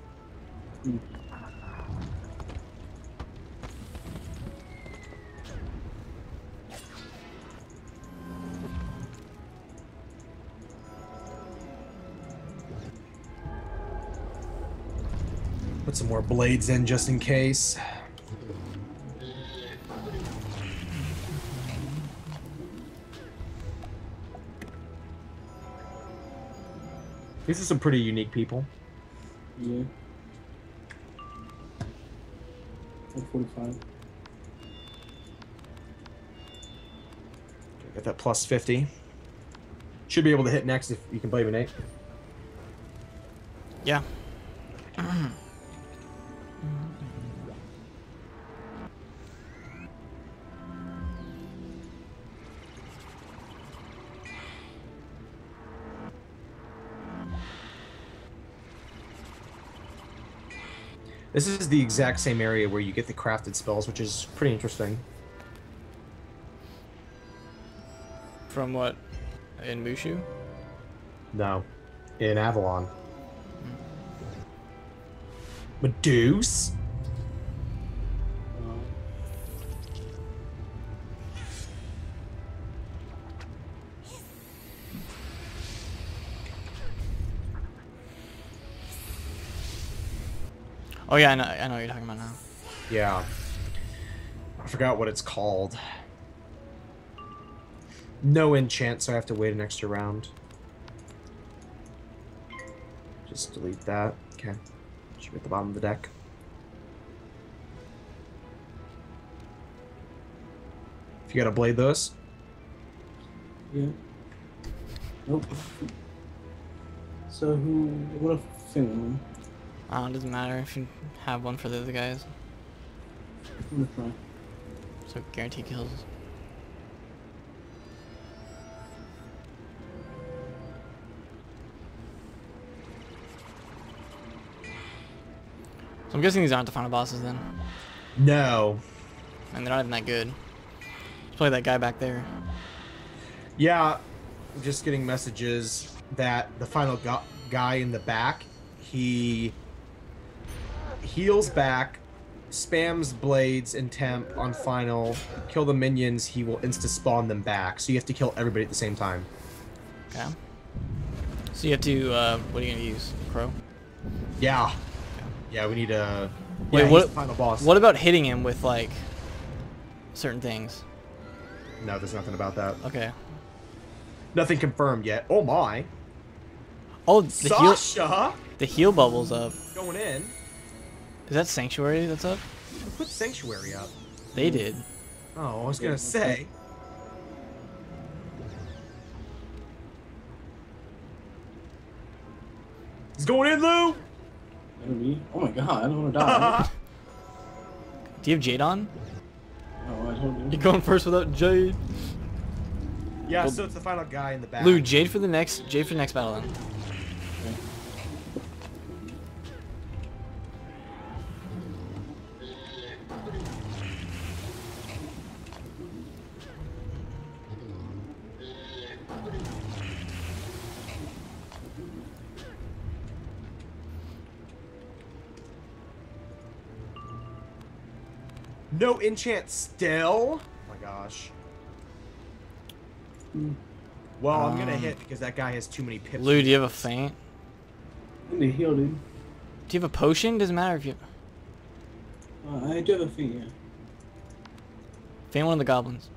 Put some more blades in just in case. These are some pretty unique people. Yeah. one forty-five. Get that plus fifty. Should be able to hit next if you can blame me, Nate. Yeah. This is the exact same area where you get the crafted spells, which is pretty interesting. From what? In Mushu? No. In Avalon. Medusa? Oh yeah, I know, I know what you're talking about now. Yeah. I forgot what it's called. No enchant, so I have to wait an extra round. Just delete that. Okay. Should be at the bottom of the deck. If you got a blade those. Yeah. Nope. So who? What if Finland? Oh, it doesn't matter if you have one for the other guys. I'm gonna try. So guarantee kills. So I'm guessing these aren't the final bosses then. No. And they're not even that good. Let's play that guy back there. Yeah, I'm just getting messages that the final gu guy in the back, he heals back, spams blades and temp on final, kill the minions, he will insta-spawn them back. So you have to kill everybody at the same time. Okay. So you have to, uh, what are you gonna use? Crow? Yeah. Yeah, we need a... Wait, yeah, he's what, the final boss. what about hitting him with, like, certain things? No, there's nothing about that. Okay. Nothing confirmed yet. Oh my. Oh, the heal, Sasha! the heal bubble's up. Going in. Is that Sanctuary that's up? Who put Sanctuary up? They did. Oh, I was gonna say. He's going in, Lou! Enemy? Oh my god, I don't want to die. Do you have Jade on? No, I told you. You're going first without Jade. Yeah, Well, so it's the final guy in the back. Lou, Jade for the next, Jade for the next battle then. No enchant still? Oh my gosh. Well, I'm gonna Um, hit because that guy has too many pips. Lou, do you have a feint? I need heal, dude. Do you have a potion? Doesn't matter if you... Uh, I do have a feint, yeah. Feint one of the goblins.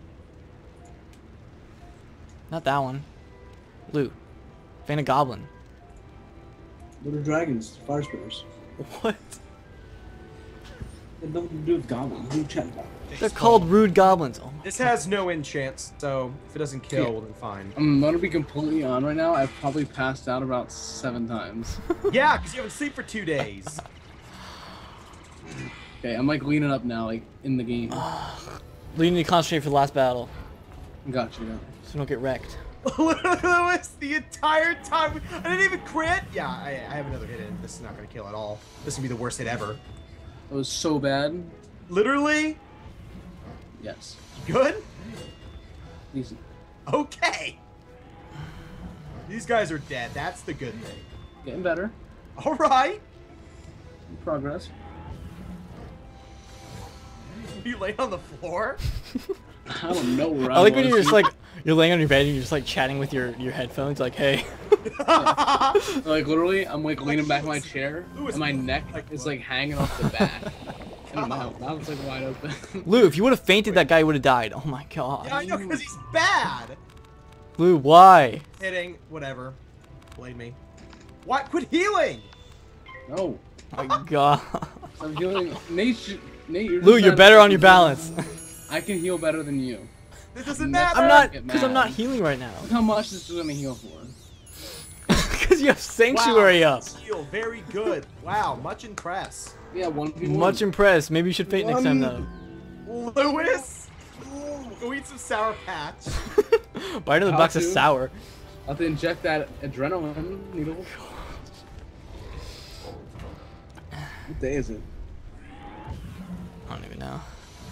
Not that one. Lou. Feint a goblin. Little dragons, fire spitters. What? They have nothing to do with goblins. Who chat about? They're called rude goblins. Oh my This has no enchants, so if it doesn't kill, Yeah. then fine. I'm gonna be completely on right now. I've probably passed out about seven times. Yeah, because you haven't sleep for two days. Okay, I'm like leaning up now, like in the game. Lou, you need to concentrate for the last battle. Gotcha. Yeah. So you don't get wrecked. Lewis, the entire time. I didn't even crit. Yeah, I, I have another hit in. This is not going to kill at all. This would be the worst hit ever. It was so bad. Literally? Yes. Good? Easy. Okay. These guys are dead. That's the good thing. Getting better. All right. Progress. You lay on the floor? I don't know where I, I like when was. you're just like, you're laying on your bed and you're just like chatting with your, your headphones, like, hey. Like literally, I'm like leaning back in my chair, and my neck is like hanging off the back. And my mouth's like wide open. Lou, if you would have fainted, that guy would have died. Oh my god. Yeah, I know, because he's bad. Lou, why? Hitting, whatever. Blame me. What? Quit healing! No. Oh my god. I'm healing. Nate, Nate, you're Lou, just you're not- better on your balance. I can heal better than you. This doesn't And matter. that's I'm why I not, get because I'm mad. not healing right now. Look how much this is gonna heal for. Because you have Sanctuary wow, up. Heal, very good. Wow, much impressed. Yeah, one v one. Much impressed. Maybe you should faint next time, though. Lewis! Go eat some Sour Patch. Buy another How box of to? sour. I'll have to inject that adrenaline needle. What day is it? I don't even know.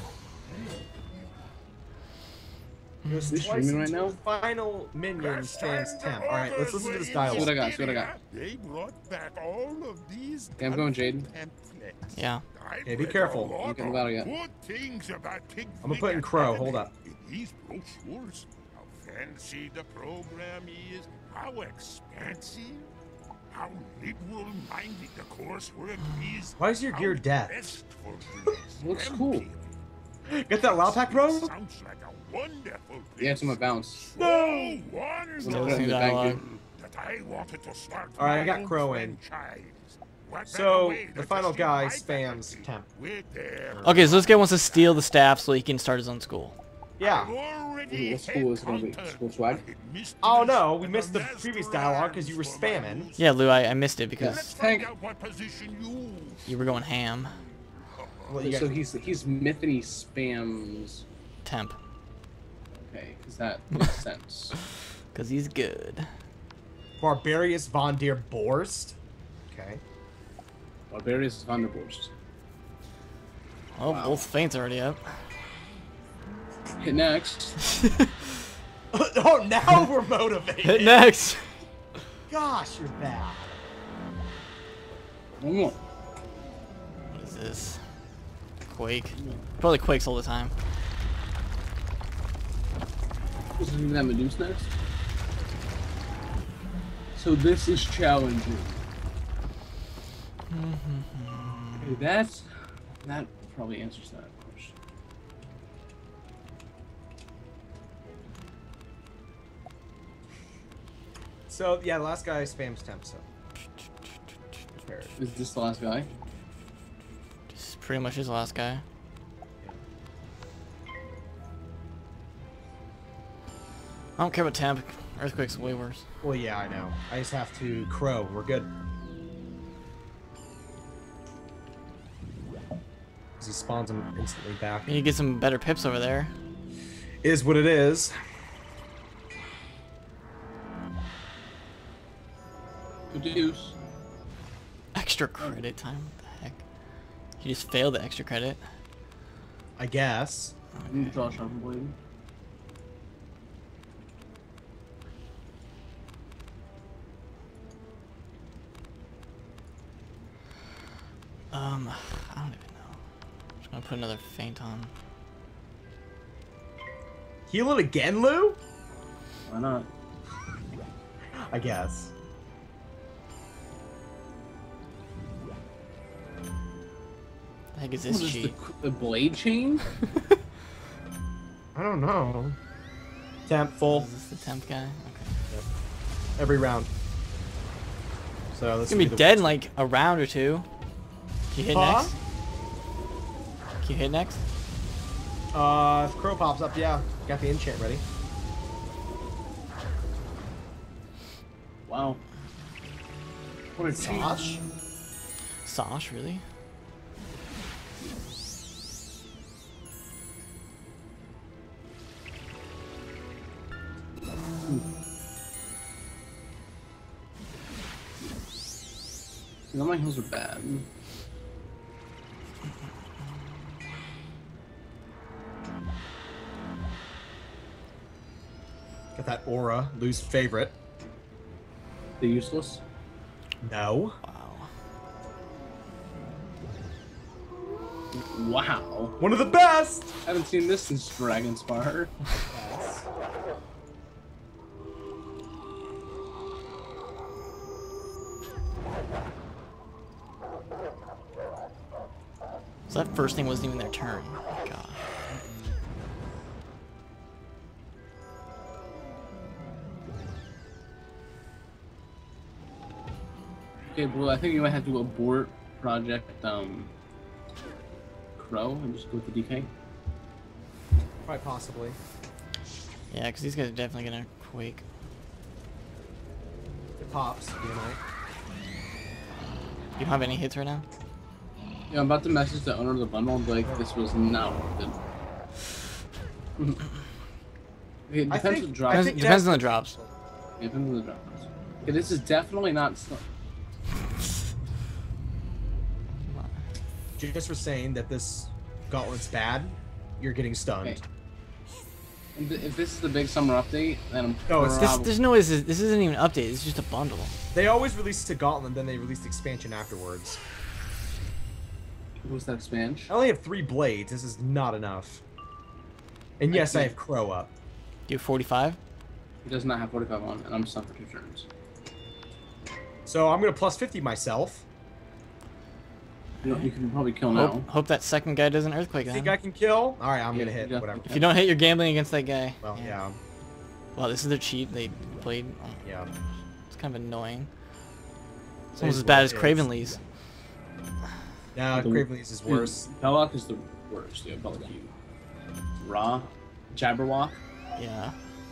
It was We twice streaming right until now? the final minion stands temp. Alright, let's listen to this See dialogue. what I got, see what I got. They brought back all of these Okay, I'm going, Jaden. pamphlets. Yeah. I've Okay, be read careful. a lot You can of battle yet. good things about Pig I'm gonna put in Crow, hold up. In these brochures, how fancy the program is, how expansive, how liberal-minded the coursework is. Why is your gear how dead? restful it is, Looks cool. empowering. Get that loud pack, bro? Sounds like a wonderful Yeah, it's on my bounce. No Put it wonder in the bag, dude. that I wanted to start All right, I my got own Crow in. franchise. What better So, way the than final to guy see my spams faculty temp. with their Okay, so this guy wants to steal the staff so he can start his own school. Yeah. already What school is gonna be? headhunter. School swag? Oh no, we missed the previous dialogue because you were spamming. Yeah, Lou, I, I missed it because Let's Tank. find out what position you. you were going ham. Well, you So got, he's he's myth and he spams. Temp. Okay, because that makes sense. Because he's good. Barbarius Von der Borst. Okay. Barbarius Thunderburst. Oh, Wow. both feints already up. Hit next. Oh, now we're motivated. Hit next. Gosh, you're bad. One more. What is this? Quake. Probably quakes all the time. This is that Medusa next. So this is challenging. Okay, that's that probably answers that question. So, yeah, the last guy spams temp, so. Is this the last guy? This is pretty much his last guy. I don't care about temp. Earthquake's way worse. Well, yeah, I know. I just have to crow. We're good. He spawns him instantly back. You need to get some better pips over there. Is what it is. Produce. Extra credit time? What the heck? You just failed the extra credit. I guess. I need to draw a sharper blade. Um, I don't even know. I'm just I'll put another feint on. Heal it again, Lou? Why not? I guess. The heck is What this is cheat? the, the blade chain? I don't know. Temp full. Is this the temp guy? Okay. Yep. Every round. So It's this gonna be the dead in like a round or two. Can you hit Huh? next? Can you hit next? Uh, if Crow pops up, yeah. Got the enchant ready. Wow. What a cheat. Sash? Sash, really? None of my heals are bad. Got that aura, Lou's favorite. The useless? No. Wow. One of the best! I haven't seen this since Dragonspire. So that first thing wasn't even their turn. Oh my god. Okay, Blue, I think you might have to abort Project um, Crow and just go with the D K. Quite possibly. Yeah, because these guys are definitely gonna quake. It pops, you know. You don't have any hits right now? Yeah, I'm about to message the owner of the bundle and be like, this was not worth it. Okay, it I depends think- on the drops. I Depends, think depends on the drops. It depends on the drops. Okay, this is definitely not... sl- Just for saying that this gauntlet's bad, you're getting stunned. Okay. And th- If this is the big summer update, then I'm No, it's This, prob- there's no way this, is, this isn't even an update. It's just a bundle. They always release a gauntlet, then they release the expansion afterwards. What's that expansion? I only have three blades. This is not enough. And yes, I, I have Crow up. Do you have forty-five? He does not have forty-five on, and I'm stuck for two turns. So I'm gonna plus fifty myself. You, know, you can probably kill now. Hope, hope that second guy doesn't earthquake Think then. I can kill? All right, I'm Yeah, gonna hit. yeah. Whatever. If you don't hit, you're gambling against that guy. Well, yeah. Wow, this is their cheat. They played. Oh, Yeah. it's kind of annoying. It's It almost is as bad what as it is. Cravenly's. No, The- Cravenly's is worse. Belloc is the worst. Yeah, Belloc. Raw. Jabberwock. Yeah.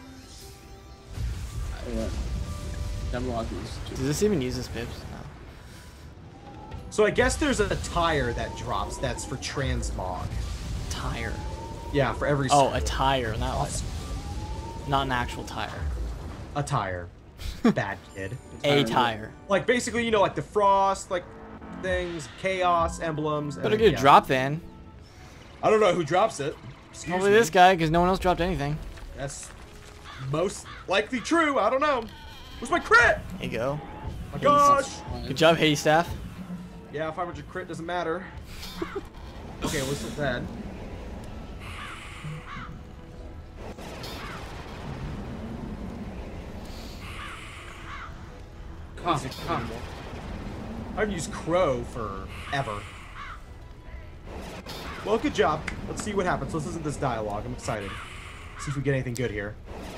Yeah. Jabberwock is Does too. this even use this pips? No. So I guess there's a tire that drops that's for transmog. Tire. Yeah, for every. Oh, skill. a tire, not like, not an actual tire. A tire. Bad kid. A tire. Like basically, you know, like the frost, like things, chaos emblems. Better and, get a yeah. drop then. I don't know who drops it. Excuse Probably me. this guy, because no one else dropped anything. That's most likely true. I don't know. Where's my crit? There you go. My gosh. Good job, Hades Staff. Yeah, five hundred crit doesn't matter. Okay, what's with that? Come, come. I've used Crow forever. Well, good job. Let's see what happens. Let's listen to this dialogue. I'm excited. See if we get anything good here.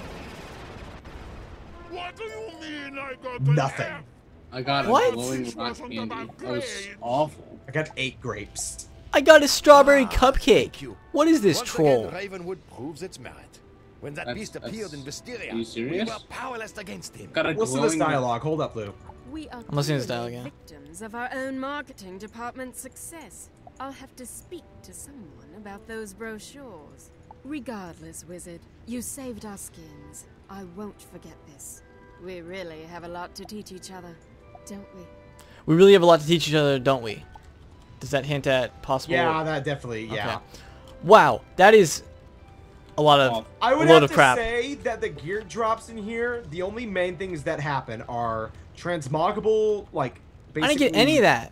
What do you mean I got Nothing. I got a What? glowing rock candy. That was awful. I got eight grapes. I got a strawberry Ah, cupcake. thank you. What is this Once troll? Again, Ravenwood proves its merit. When that That's- beast appeared in that's- Visteria, are you we serious? were powerless against him. Got a Listen to this glowing dialogue. Hold up, Lou. We are I'm listening to this clearly dialogue, yeah. victims of our own marketing department's success. I'll have to speak to someone about those brochures. Regardless, Wizard, you saved our skins. I won't forget this. We really have a lot to teach each other, don't we? We really have a lot to teach each other, don't we? Does that hint at possible? Yeah, that definitely. Yeah. Okay. Wow, that is a lot of I would a load have of to crap. say that the gear drops in here, the only main things that happen are transmoggable, like. I didn't get any of that.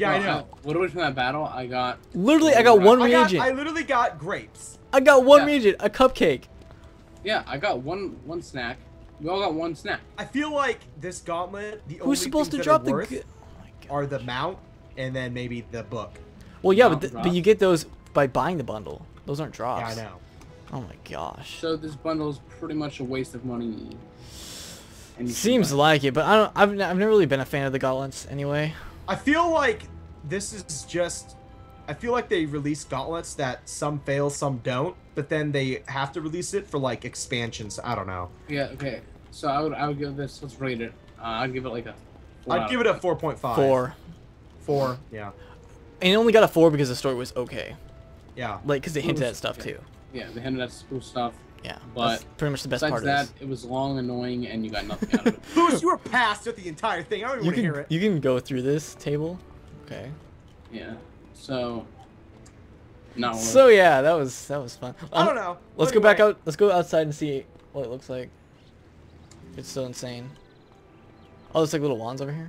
Yeah, Bro, I know. literally from that battle, I got. Literally, I got one I, got, reagent. I literally got grapes. I got one Yeah. reagent, a cupcake. Yeah, I got one one snack. We all got one snack. I feel like this gauntlet, the only Who's supposed to things drop that the? are worth G are the mount and then maybe the book. well, yeah, Mount but th drop. but you get those by buying the bundle. Those aren't drops. Yeah, I know. Oh my gosh. So this bundle is pretty much a waste of money. And you Seems can like it, but I don't. I've n- I've never really been a fan of the gauntlets anyway. I feel like this is just. I feel like they release gauntlets that some fail, some don't, but then they have to release it for like expansions. I don't know. Yeah. Okay. So I would I would give this. Let's rate it. Uh, I'd give it like a. four I'd out give of it a five. four point five. Four. Four. Yeah. And it only got a four because the story was okay. Yeah. Like, because they hinted at stuff Yeah. too. Yeah, they hinted at cool stuff. Yeah. But That's pretty much the best besides part that, of this. it was long, annoying, and you got nothing out of it. Louis, you were passed with the entire thing. I don't even You want to hear can it. you can go through this table. Okay. Yeah. So. Not worth So yeah, that was that was fun. I Um, don't know. Let's go back Anyway. out. Let's go outside and see what it looks like. It's so insane. Oh, there's like little wands over here.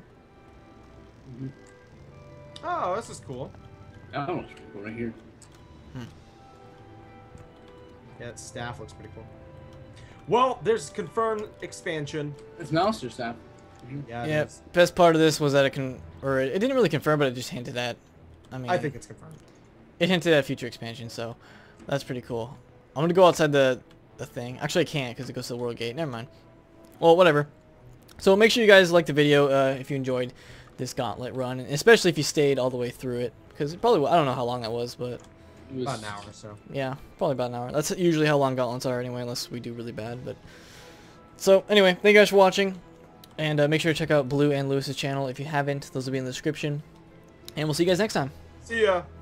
Oh, this is cool. That looks pretty cool right here. Yeah, its staff looks pretty cool. Well, there's confirmed expansion. It's Mouser staff. Yeah. it Yeah. is. Best part of this was that it can, or it, it didn't really confirm, but it just hinted at. I mean, I think it's confirmed. it hinted at future expansion, so that's pretty cool. I'm gonna go outside the the thing. Actually, I can't because it goes to the world gate. Never mind. Well, whatever. So make sure you guys like the video uh, if you enjoyed this gauntlet run, and especially if you stayed all the way through it, because it probably I don't know how long that was, but It was, About an hour or so. yeah, probably about an hour. That's usually how long gauntlets are anyway, unless we do really bad. But so anyway, thank you guys for watching, and uh, make sure to check out Blue and Lewis's channel if you haven't. Those will be in the description, and we'll see you guys next time. See ya.